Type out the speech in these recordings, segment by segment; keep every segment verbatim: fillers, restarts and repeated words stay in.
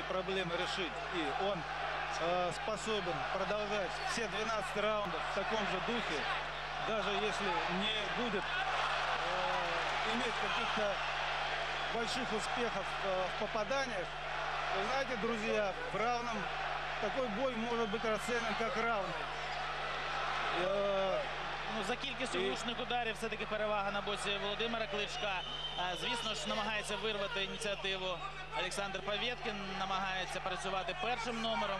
проблемы решить. И он э, способен продолжать все двенадцать раундов в таком же духе, даже если не будет э, иметь каких-то больших успехов э, в попаданиях. Вы знаете, друзья, в равном такой бой может быть расценен как равный. Э, Ну, за кількістю влучних ударів все-таки перевага на боці Володимира Кличка. А, звісно ж, намагається вирвати ініціативу Олександр Павєткін, намагається працювати першим номером.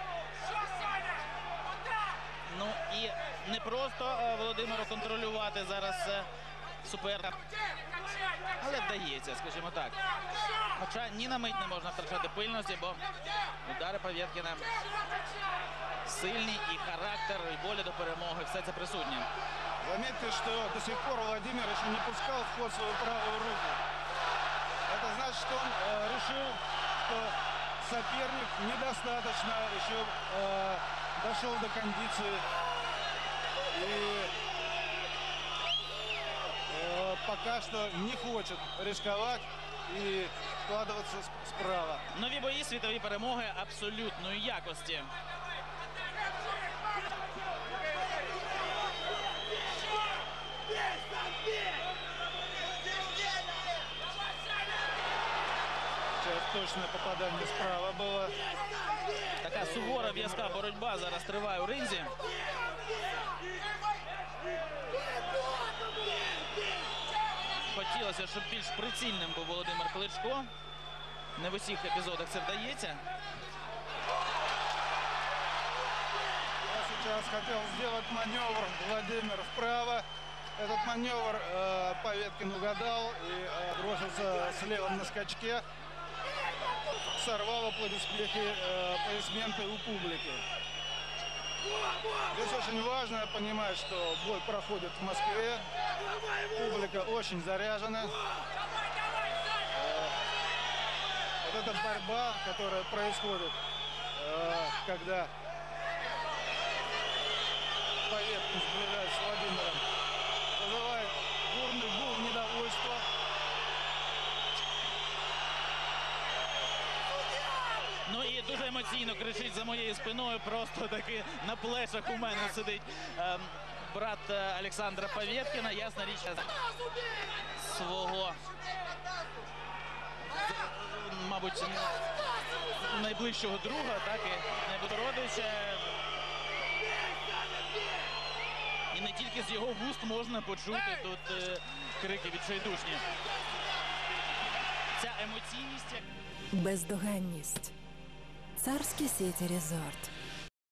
Ну і не просто а, Володимиру контролювати зараз а, суперника, але вдається, скажімо так. Хоча ні на мить не можна втрачати пильності, бо удари Павєткіна сильні, і характер, і воля до перемоги, все це присутнє. Заметьте, что до сих пор Владимир еще не пускал в ход свою правую руку. Это значит, что он э, решил, что соперник недостаточно еще э, дошел до кондиции. И э, пока что не хочет рисковать и вкладываться справа. Нові бої, світові перемоги абсолютної якості. Сейчас точное попадание справа было. Така сувора в'язка боротьба зараз триває у ринзі. Хотілося, щоб більш прицільним був Володимир Кличко. Не в усіх епізодах це вдається. Я сейчас хотел сделать маневр Владимир вправо. Этот маневр э, Павєткін угадал и э, бросился слева на скачке. Сорвал аплодисменты, э, аплодисменты у публики. Здесь очень важно понимать, что бой проходит в Москве. Публика очень заряжена. Э, вот эта борьба, которая происходит, э, когда Павєткін сближается с Владимиром, вызывает бурный гул недовольства. Ну і дуже емоційно кричить за моєю спиною. Просто таки на плечах у мене сидить ем, брат е, Олександра Павєткіна. Ясна річ, свого, мабуть, найближчого друга, так і найблагородича. І не тільки з його вуст можна почути тут е, крики відчайдушні. Ця емоційність... Бездоганність. Царські сіті Резорт.